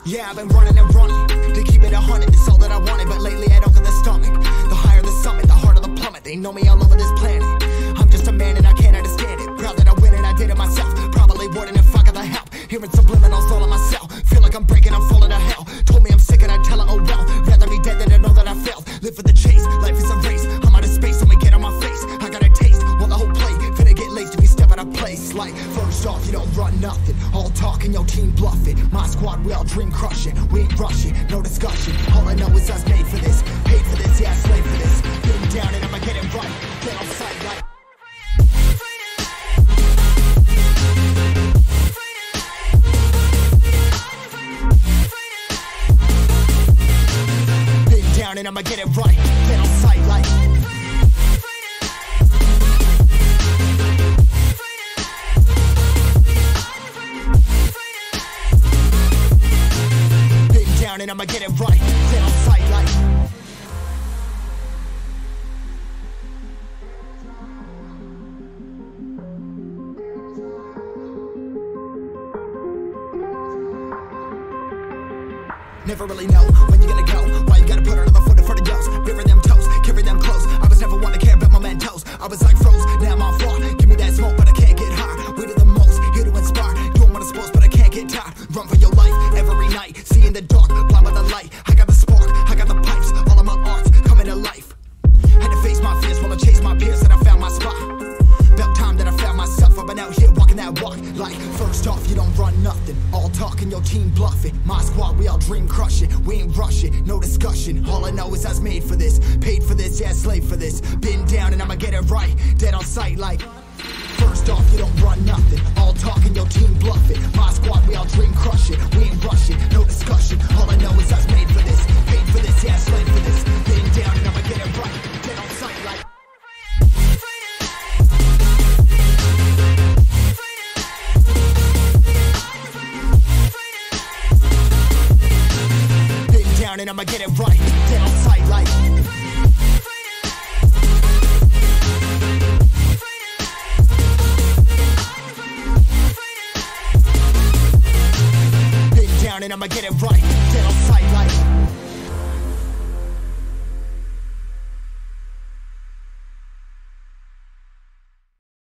Yeah, I've been running and running to keep it 100, it's all that I wanted. But lately I don't get the stomach. The higher the summit, the harder the plummet. They know me all over this planet. I'm just a man and I can't understand it. Proud that I win and I did it myself. Probably wouldn't if I got the help. Hearing subliminals all on myself. Feel like I'm breaking, I'm falling to hell. Told me I'm sick and I tell her, oh well. Rather be dead than to know that I failed. Live for the chase, life is a race. I'm out of space, so me get on my face. I got a taste, well the whole plate. Finna get laced to be step out of place. Like, first off, you don't run nothing. All talk and your team bluff it. My squad, we all dream crushing. We ain't rushing, no discussion. All I know is us made for this. Paid for this, yeah, slave for this. Getting down and I'ma get it right. Get on sight like. And I'ma get it right, get on sight like. Been down and I'ma get it right, get on sight like. Never really know when you're gonna go. Why you gotta put another foot in front of yours? Bury them toes, carry them close. I was never one to care about mementos. I was like froze, now I'm on floor. Give me that smoke, but I can't get high. We do the most, here to inspire. Doing what I'm supposed, but I can't get tired. Run for your life every night. See in the dark, blind by the light. I got the spark, I got the pipes. All of my arts coming to life. Had to face my fears while I chased my peers, and I found my spot. About time that I found myself. I've been out here walking that walk. Like, first off, you don't run nothing. All talk and your team bluffing. My squad, we all dream crushing. We ain't rushing, no discussion. All I know is I was made for this. Paid for this, yeah, slave for this. Been down and I'ma get it right. Dead on sight like. First off, you don't run nothing. All talk and your team bluffing. My squad, we all dream crushing. We ain't rushing, no discussion. All I know is I was made for this. Paid for this, yeah, slave for this. Been down and I'ma get it right. Dead on sight like. And I'ma get it right, dead on sight like.